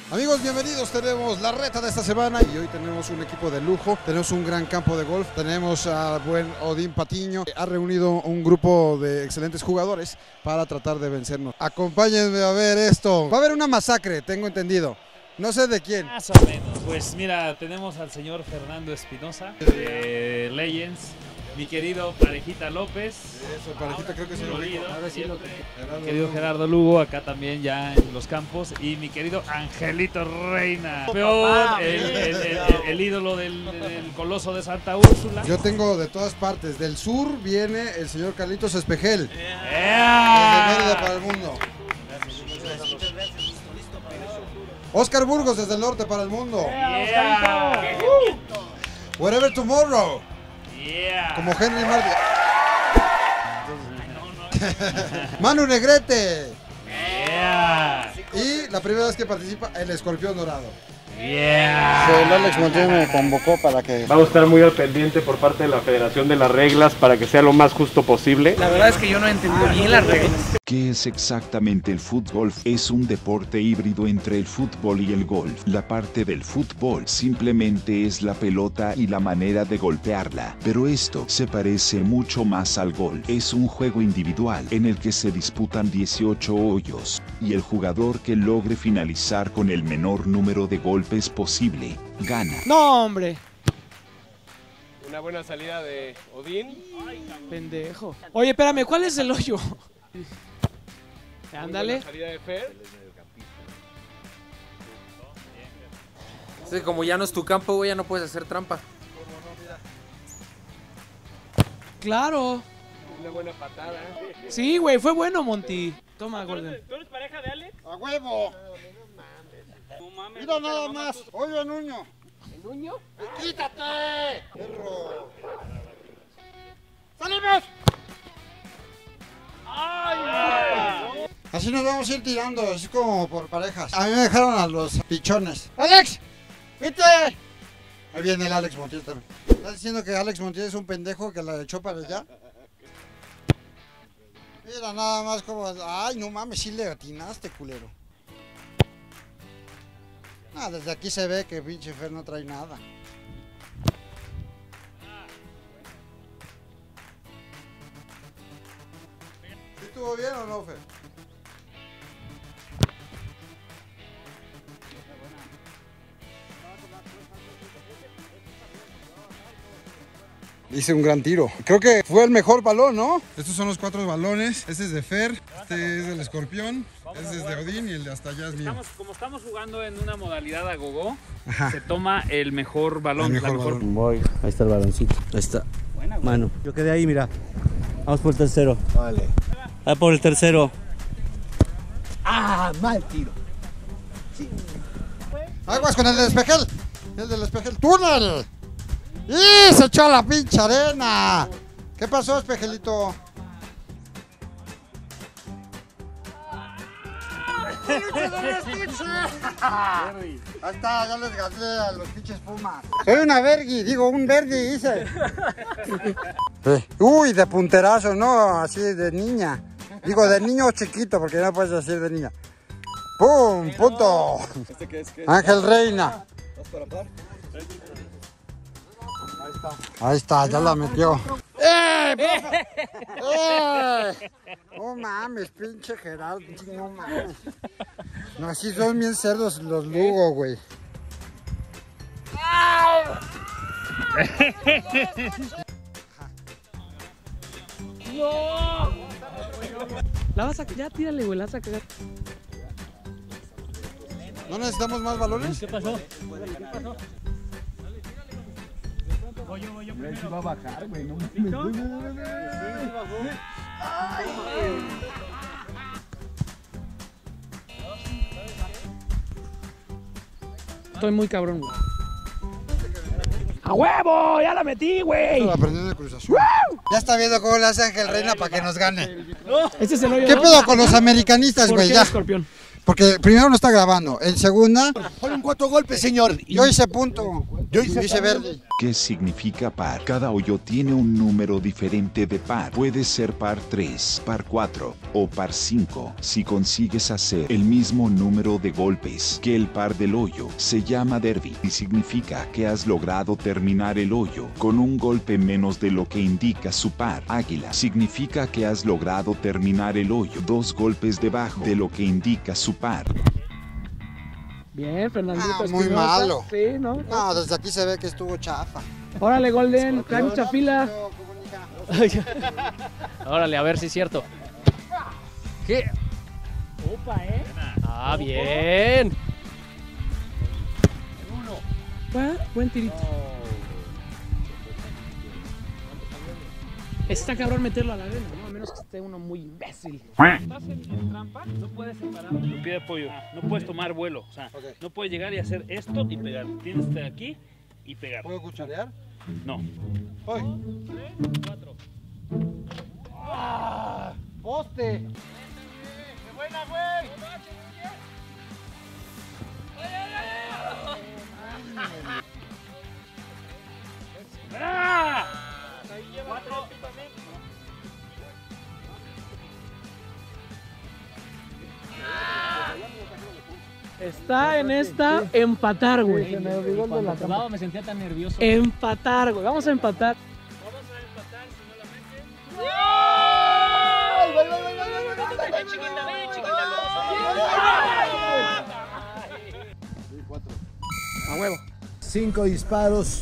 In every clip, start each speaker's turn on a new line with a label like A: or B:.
A: Amigos, bienvenidos, tenemos la reta de esta semana y hoy tenemos un equipo de lujo, tenemos un gran campo de golf, tenemos a buen Odín Patiño, ha reunido un grupo de excelentes jugadores para tratar de vencernos. Acompáñenme a ver esto, va a haber una masacre, tengo entendido, no sé de quién.
B: Más o menos, pues mira, tenemos al señor Fernando Espinosa de Legends, mi querido Parejita López.
A: Eso, Parejita creo que es el
B: Olido,
A: ahora sí lo
B: mi querido Gerardo Lugo, acá también ya en los campos, y mi querido Angelito Reina, peor, el ídolo del Coloso de Santa Úrsula.
A: Yo tengo de todas partes, del sur viene el señor Carlitos Espejel, desde Mérida para el mundo. Oscar Burgos desde el norte para el mundo. Whatever tomorrow. Como Henry Martin. Manu Negrete. Y la primera vez que participa el Escorpión Dorado. El Alex Montiel me convocó para que...
C: Vamos a estar muy al pendiente por parte de la Federación de las reglas para que sea lo más justo posible.
D: La verdad es que yo no he entendido bien las reglas.
E: ¿Qué es exactamente el fútbol? Es un deporte híbrido entre el fútbol y el golf. La parte del fútbol simplemente es la pelota y la manera de golpearla. Pero esto se parece mucho más al golf. Es un juego individual en el que se disputan 18 hoyos. Y el jugador que logre finalizar con el menor número de golpes posible, gana.
D: No, hombre.
C: Una buena salida de Odín.
D: Pendejo. Oye, espérame, ¿cuál es el hoyo? Ándale.
C: Salida de Fer.
F: Sí, como ya no es tu campo, güey, ya no puedes hacer trampa.
D: Claro.
C: Una buena patada.
D: Sí, güey, fue bueno, Monty. Toma, Gordon.
G: ¿Tú eres pareja de Ale?
A: ¡A huevo!
G: No mames.
A: Mira nada más. Oye, Nuño.
D: ¿El Nuño?
A: ¡Quítate! ¡Perro! ¡Salimos! ¡Ay! Así nos vamos a ir tirando, así como por parejas. A mí me dejaron a los pichones. ¡Alex! ¡Vite! Ahí viene el Alex Montiel también. ¿Estás diciendo que Alex Montiel es un pendejo que la echó para allá? Mira nada más como... Ay, no mames, sí le atinaste, culero. Ah, desde aquí se ve que pinche Fer no trae nada. ¿Sí estuvo bien o no, Fer? Hice un gran tiro. Creo que fue el mejor balón, ¿no? Estos son los 4 balones. Este es de Fer, este es del Escorpión, este es de Odín y el de hasta allá es mío.
B: Como estamos jugando en una modalidad a gogo, se toma el mejor balón.
A: El mejor balón.
H: Voy, ahí está el baloncito. Ahí está.
B: Buena,
H: mano. Yo quedé ahí, mira. Vamos por el tercero.
A: Vale.
H: Va por el tercero.
D: Ah, mal tiro.
A: Aguas con el del Espejel. El del Espejel. ¡Túnel! ¡Y se echó a la pinche arena! ¿Qué pasó, Espejelito? Ahí está, ya les gané a los pinches Pumas. Soy una vergui, digo, un vergui hice. Uy, de punterazo, no, así de niña. Digo, de niño chiquito, porque no puedes decir de niña. ¡Pum! ¡Punto! Ángel Reina. Ahí está, ya la metió. ¡Profe! No mames, pinche Gerardo, no mames. No, así son bien cerdos los Lugo, güey.
D: ¡No! La vas a... Ya tírale, güey, la vas a cagar.
A: ¿No necesitamos más balones?
G: ¿Qué pasó? Voy yo primero.
C: Va a bajar, güey. No
D: Estoy muy cabrón, güey. ¡A huevo! ¡Ya la metí, güey!
A: La prendió en el Cruz Azul. Ya está viendo cómo le hace Ángel Reina para que nos gane.
D: Este es el hoyo.
A: ¿Qué
D: ¿no?
A: pedo con los americanistas,
D: ¿Por
A: güey?
D: qué
A: Ya.
D: Escorpión?
A: Porque primero no está grabando, en segunda...
I: Fueron 4 golpes, señor.
A: Yo hice punto.
I: Yo hice
A: verde.
E: ¿Qué significa par? Cada hoyo tiene un número diferente de par. Puede ser par 3, par 4 o par 5. Si consigues hacer el mismo número de golpes que el par del hoyo, se llama derby y significa que has logrado terminar el hoyo con un golpe menos de lo que indica su par. Águila significa que has logrado terminar el hoyo 2 golpes debajo de lo que indica su par.
D: Bien, Fernandito.
A: Muy
D: Espinosa.
A: malo.
D: Sí, ¿no?
A: No, desde aquí se ve que estuvo chafa.
D: Órale, Golden, trae mucha fila.
J: Órale, a ver si es cierto. ¿Qué?
D: Opa, ¿eh?
J: Ah, bien.
D: Buen tirito. Está cabrón meterlo a la arena, ¿no? A menos que esté uno muy imbécil.
B: Estás en trampa, no puedes separar tu pie de apoyo, no puedes tomar vuelo, o sea, no puedes llegar y hacer esto y pegar. Tienes que estar aquí y pegar.
A: ¿Puedo cucharear?
B: No.
A: Hoy.
B: 3, 4.
A: ¡Poste!
G: ¡Qué buena, güey!
B: ¡Ah!
D: Está en esta empatar, güey.
J: Cuando me sentía tan nervioso.
D: Empatar, güey. Vamos a empatar.
B: Vamos a empatar si no la metes.
G: ¡Ven, chiquita, ven, chiquita!
D: A huevo.
I: 5 disparos.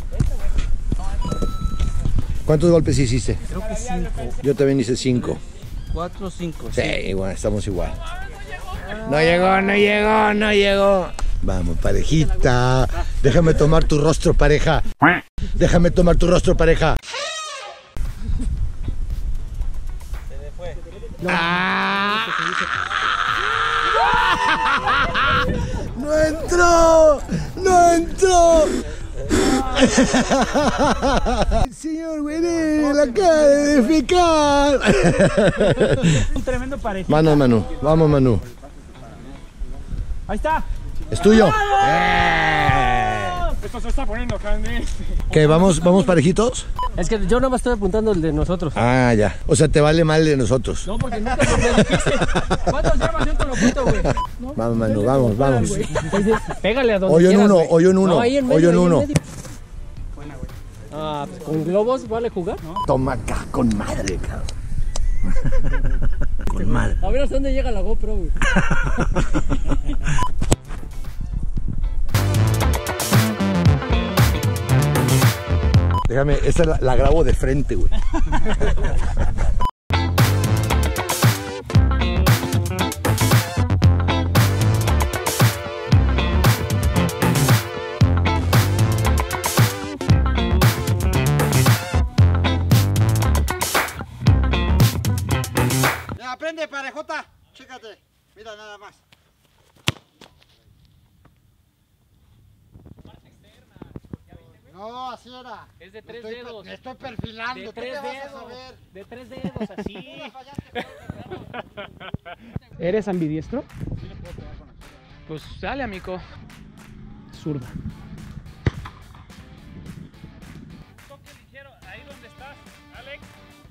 I: ¿Cuántos golpes hiciste?
H: Creo que 5.
I: Yo también hice 5.
H: 4 o 5.
I: Sí, igual, estamos igual. No llegó, no llegó, no llegó. Vamos, parejita. Déjame tomar tu rostro, pareja. Déjame tomar tu rostro, pareja. ¡No entró! ¡No entró! Señor Güerel, acaba de defecar.
D: Un tremendo pareja.
I: Mano, Manu. Vamos, Manu.
D: Ahí está.
I: Es tuyo.
G: Esto se está poniendo grande.
I: ¿Qué? ¿Vamos parejitos?
J: Es que yo no me estoy apuntando el de nosotros.
I: Ah, ya. O sea, te vale mal el de nosotros.
J: No, porque nunca me dijiste. ¿Cuántos llevas? Yo te lo cuento, güey.
I: Vamos, Manu, vamos, vamos.
J: Pégale a donde
I: Hoyo en
J: quieras,
I: uno,
J: güey.
I: hoyo en uno,
J: No, ahí en medio,
I: hoyo en
J: ahí
I: uno.
J: medio. Ah, pues, ¿con globos vale jugar?
I: Toma acá, con madre, cabrón. Con madre.
J: A ver hasta dónde llega la GoPro, güey.
I: Déjame, esta la grabo de frente, güey.
A: Ya, aprende, parejota. Chécate. Mira nada más. No, así era.
J: Es de 3 dedos.
A: Me estoy perfilando.
J: De
A: ¿Tú
J: 3
A: qué vas a
J: dedos.
A: saber?
J: De 3 dedos, así.
D: ¿Eres ambidiestro? Pues sale, amigo. Zurda.
B: Toque ligero, ahí donde estás, Alex.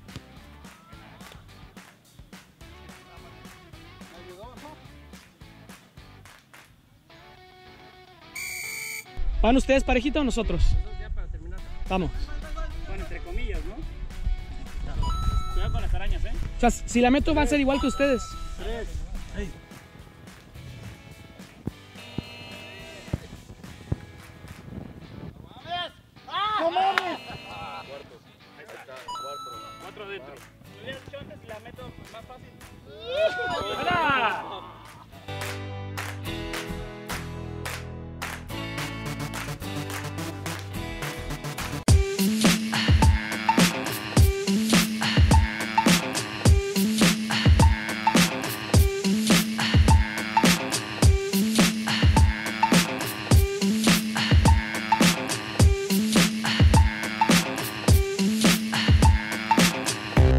D: ¿Van ustedes parejita o nosotros? Vamos.
B: Bueno, entre comillas, ¿no? Cuidado con las arañas, ¿eh?
D: O sea, si la meto va a ser igual que ustedes.
B: 3.
A: ¡No mames!
B: 4 adentro. Me hubieras dicho antes y la meto más fácil.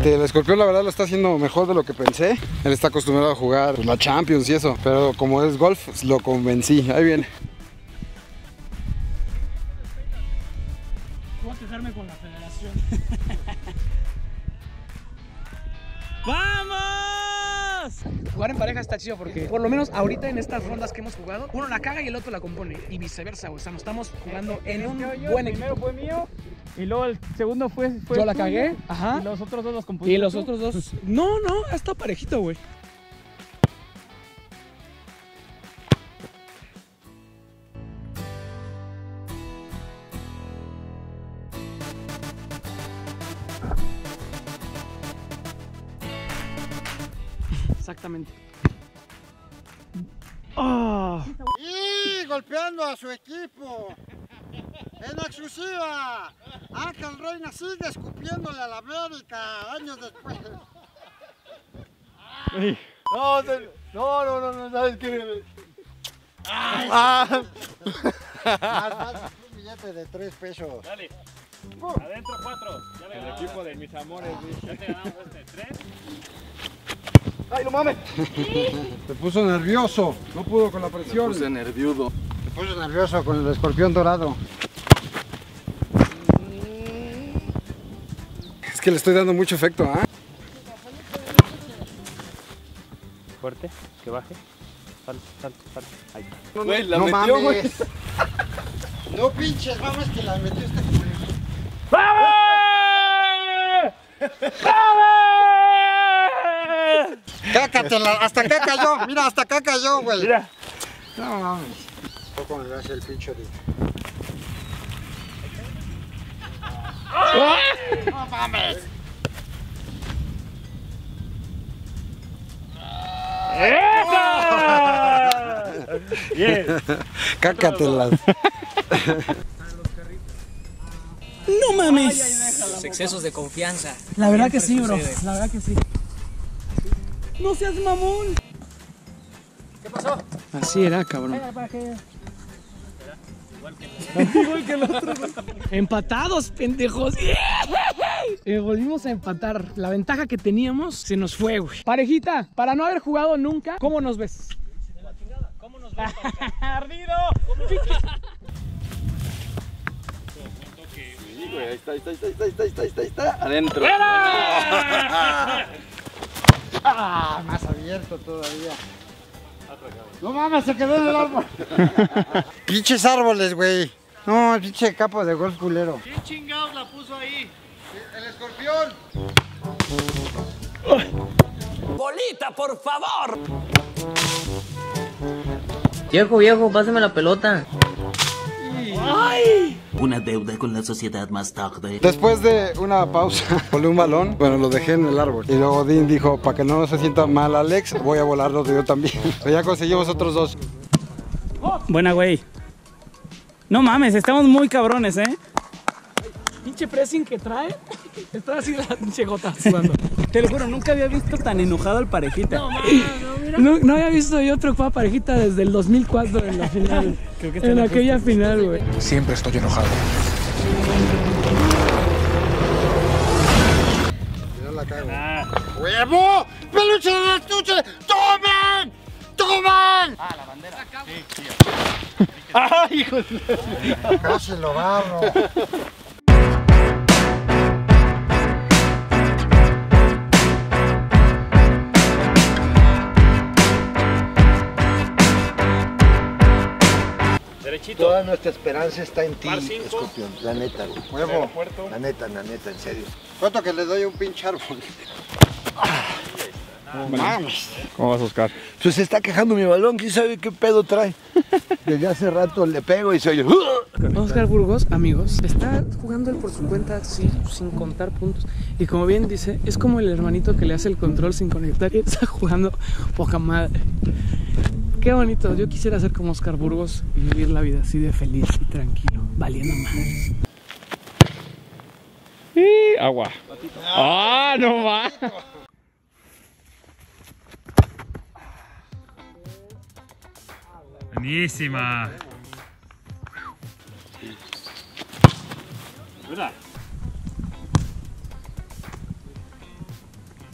A: El Escorpión la verdad lo está haciendo mejor de lo que pensé. Él está acostumbrado a jugar pues, la Champions y eso, pero como es golf, lo convencí. Ahí viene.
D: Voy a quejarme con la federación.
J: ¡Vamos!
D: Jugar en pareja está chido porque por lo menos ahorita en estas rondas que hemos jugado, uno la caga y el otro la compone y viceversa, o sea, nos estamos jugando en un buen equipo.
J: Primero fue mío y luego el segundo fue
D: yo la
J: tuyo,
D: cagué, ajá.
J: Y los otros dos los compusiste.
D: Y los otros dos. No, ha estado parejito, güey. Exactamente. Oh.
A: Y golpeando a su equipo. En exclusiva, Ángel Reina sigue escupiéndole a la América años después.
I: No, ¿sabes qué?
A: Más un billete de 3 pesos.
B: Dale. Adentro 4. Ya le
C: El
B: ganamos.
C: equipo de mis amores,
B: Ya te ganamos 3.
I: ¡Ay, no mames!
A: Se puso nervioso, no pudo con la presión.
I: Puse nerviudo.
A: Se puso nervioso con el Escorpión dorado. Es que le estoy dando mucho efecto, ¿ah?
B: Fuerte, que baje. Salte. Ahí está.
I: Güey, la
A: no
I: metió, güey.
A: mames. No pinches, mames que la metió este culero.
B: ¡Vamos! ¡Vamos!
A: Cácatela, hasta acá cayó, mira, hasta acá cayó, güey.
B: Mira.
A: No mames. ¿Cómo le hace el pincho de... No mames.
B: ¡Esa! Bien.
A: Cácatelas.
D: No mames.
F: Excesos de confianza.
D: La verdad que sí,
F: Siempre
D: bro.
F: sucede.
D: La verdad que sí. No seas mamón.
F: ¿Qué pasó?
D: Así era, cabrón. Igual que el otro. Empatados, pendejos. Volvimos a empatar. La ventaja que teníamos se nos fue, güey. Parejita, para no haber jugado nunca, ¿cómo nos ves?
J: ¿Cómo nos ves? ¡Ardido!
I: Sí, güey, ahí está. Adentro.
A: Más abierto todavía. No mames, se quedó en el árbol. Pinches árboles, güey. No, pinche capo de golf culero.
J: ¿Quién chingados la puso ahí?
A: El Escorpión.
F: ¡Bolita, por favor! Viejo, pásame la pelota.
D: ¡Ay!
H: Una deuda con la sociedad más tarde.
A: Después de una pausa, volé un balón, bueno, lo dejé en el árbol. Y luego Dean dijo, para que no se sienta mal Alex, voy a volarlo yo también. Pero ya conseguimos otros dos.
J: Buena, güey. No mames, estamos muy cabrones, ¿eh?
D: Pinche pressing que trae. Está así la pinche gota sudando.
J: Te lo juro, nunca había visto tan enojado al parejita.
D: No había visto yo otro juego parejita desde el 2004 en la final.
J: Creo que
D: en aquella final, güey.
I: Siempre estoy enojado.
A: No la cago. ¡Huevo! ¡Peluche de estuche! ¡Tomen! ¡Tomen!
J: Ah, la bandera. Sí.
A: ¡Ay, hijo de... Casi lo barro.
B: Derechito.
I: Toda nuestra esperanza está en ti,
B: Par 5.
I: Escorpión. La neta, güey.
A: Huevo.
I: La neta, en serio.
A: ¿Cuánto que le doy a un pinche árbol? No mames.
C: ¿Cómo vas, Oscar?
I: Pues se está quejando mi balón, quién sabe qué pedo trae. Desde hace rato le pego y se oye.
D: Oscar Burgos, amigos, está jugando él por su cuenta sí, sin contar puntos. Y como bien dice, es como el hermanito que le hace el control sin conectar y está jugando poca madre. Qué bonito, yo quisiera ser como Oscar Burgos y vivir la vida así de feliz y tranquilo, valiendo madres.
C: Agua. ¡Ah, no va!
B: Buenísima.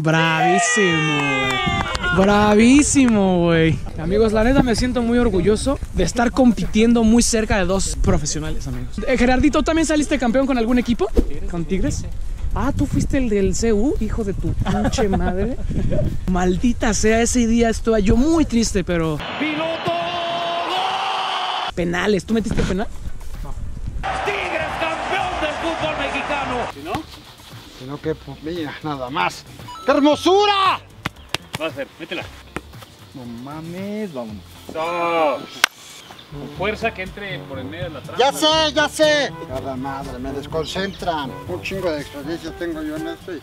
D: Bravísimo, güey. Bravísimo, güey. Amigos, la neta me siento muy orgulloso de estar compitiendo muy cerca de dos profesionales, amigos. Gerardito, ¿también saliste campeón con algún equipo? ¿Con Tigres? Ah, tú fuiste el del CU, hijo de tu pinche madre. Maldita sea, ese día estaba yo muy triste, pero... ¡Piloto! Penales, ¿tú metiste penal?
K: No. ¡Tigres campeón del fútbol mexicano!
A: ¿Si no? Si no, que pues, mira, nada más. ¡Qué hermosura!
B: Va a ser, métela.
A: No mames, vámonos.
B: No. Con fuerza que entre por el medio de la trampa.
A: ¡Ya sé, ya sé! Cada madre, me desconcentran. Un chingo de experiencia tengo yo en esto.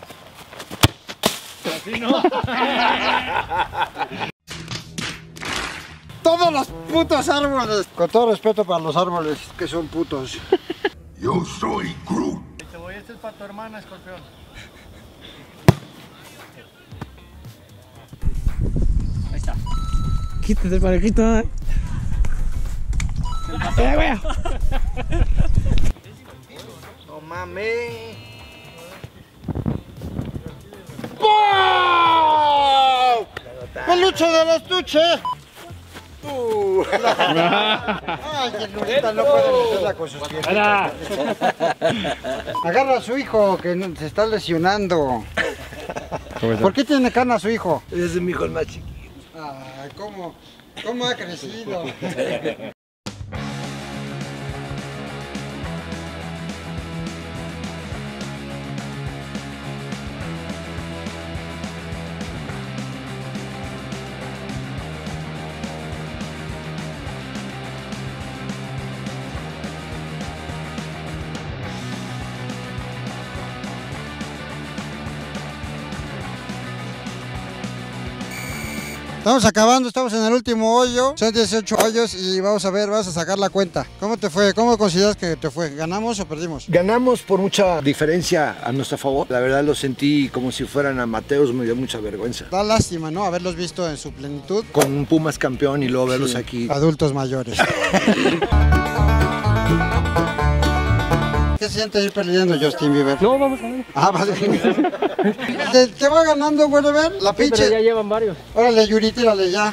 B: Así no.
A: Todos los putos árboles. Con todo respeto para los árboles que son putos.
E: Yo soy Groot.
G: Este es para tu hermana, Escorpión.
B: Ahí está.
D: Quítate, parejita. Güey.
I: No mames.
A: ¡Wow! ¡Peluche del estuche! Ay, que Lurita no puede meterla con sus pies. Agarra a su hijo que se está lesionando. ¿Por qué tiene cana su hijo?
I: Ese es mi hijo el más chiquito.
A: Ay, ¿cómo ha crecido? Estamos acabando, estamos en el último hoyo, son 18 hoyos y vamos a ver, vamos a sacar la cuenta. ¿Cómo te fue? ¿Cómo consideras que te fue? ¿Ganamos o perdimos?
I: Ganamos por mucha diferencia a nuestro favor. La verdad lo sentí como si fueran amateurs, me dio mucha vergüenza.
A: Da lástima, ¿no? Haberlos visto en su plenitud.
I: Con un Pumas campeón y luego verlos aquí.
A: Adultos mayores. ¿Qué siente ir perdiendo Justin Bieber?
D: No, vamos a ver.
A: Ah, vale. ¿Te va ganando, güey, ver? La pinche.
D: Pero ya llevan varios.
A: Órale, Yuri, tírale ya.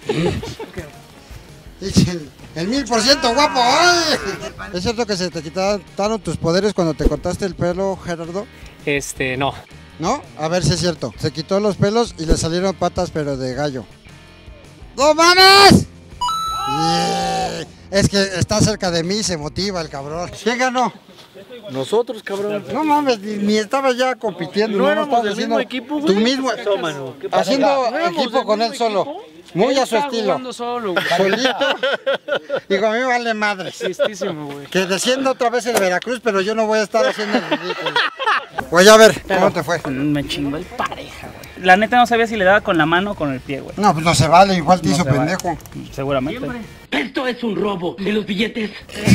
A: El 1000% guapo. ¡Ay! ¿Es cierto que se te quitaron tus poderes cuando te cortaste el pelo, Gerardo?
J: No.
A: ¿No? A ver si es cierto. Se quitó los pelos y le salieron patas, pero de gallo. ¡No mames! Yeah. Es que está cerca de mí, se motiva el cabrón. ¿Quién ganó?
I: Nosotros, cabrón.
A: No mames, ni estaba ya compitiendo.
I: No éramos del
A: haciendo
I: mismo equipo, güey.
A: Tu mismo. Haciendo equipo con él solo. Muy a su estilo.
D: Solo,
A: Solito. Digo, a mí me vale madre.
D: Tristísimo, güey.
A: Que descienda otra vez el Veracruz, pero yo no voy a estar haciendo el ridículo. Voy a ver, ¿cómo te fue?
J: Me chingó el pareja, güey. La neta no sabía si le daba con la mano o con el pie, güey.
A: No, pues no se vale, igual te
J: No
A: hizo
J: se vale.
A: pendejo.
J: Seguramente.
F: Esto es un robo de los billetes.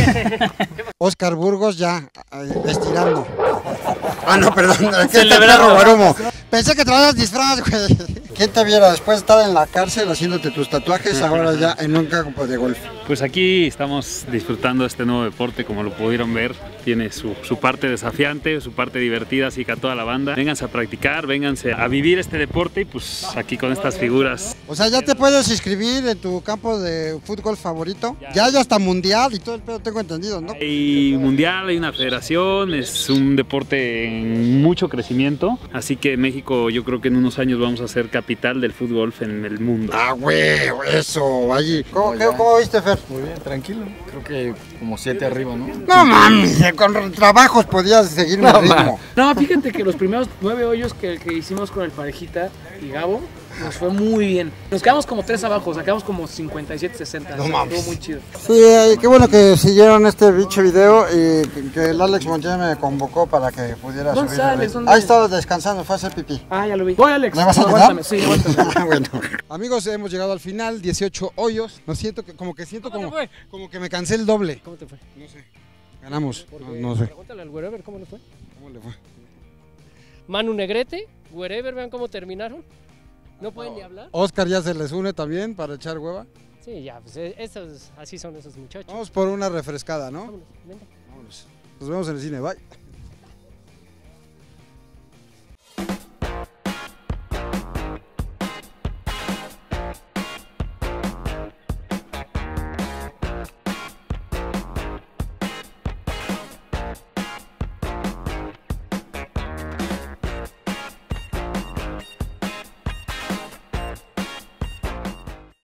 A: Oscar Burgos ya estirando. Ah, no, perdón, ¿qué
J: Celebrando.
A: perro Guarumo? Pensé que traías disfraz, güey. ¿Quién te viera después de estar en la cárcel haciéndote tus tatuajes, ahora ya en un campo de golf?
B: Pues aquí estamos disfrutando este nuevo deporte, como lo pudieron ver. Tiene su parte desafiante, su parte divertida, así que a toda la banda. Vénganse a practicar, vénganse a vivir este deporte y pues aquí con estas figuras.
A: O sea, ya te puedes inscribir en tu campo de fútbol favorito. Ya hay hasta mundial y todo el pedo, tengo entendido, ¿no?
B: Hay mundial, hay una federación, es un deporte en mucho crecimiento. Así que México, yo creo que en unos años vamos a ser capital del fútbol en el mundo.
A: Ah, güey, eso, allí. ¿Cómo viste, Fer?
L: Muy bien, tranquilo. Creo que como 7 arriba, ¿no?
A: No mames, con trabajos podías seguir mi ritmo.
D: No, fíjate que los primeros 9 hoyos que hicimos con el parejita y Gabo nos fue muy bien. Nos quedamos como 3 abajo, sacamos como 57, 60.
A: No mames.
D: Estuvo muy chido.
A: Sí, qué bueno que siguieron este bicho video y que el Alex Montiel me convocó para que pudiera
D: ¿Dónde
A: subir.
D: está Alex? ¿Dónde?
A: Ahí estaba descansando, fue a hacer pipí.
D: Ah, ya lo vi. Voy, Alex.
A: ¿Me vas a
D: Aguántame,
A: ayudar?
D: sí, aguántame.
A: Bueno. Amigos, hemos llegado al final, 18 hoyos. No siento como que me cansé el doble.
D: ¿Cómo te fue?
A: No sé. Ganamos. No sé.
D: Pregúntale al Wherever cómo le fue.
A: ¿Cómo le fue?
M: Manu Negrete, Wherever, vean cómo terminaron. No pueden ni hablar.
A: Oscar ya se les une también para echar hueva.
M: Sí, ya, pues así son esos muchachos.
A: Vamos por una refrescada, ¿no?
M: Vámonos, venga.
A: Vámonos. Nos vemos en el cine, bye.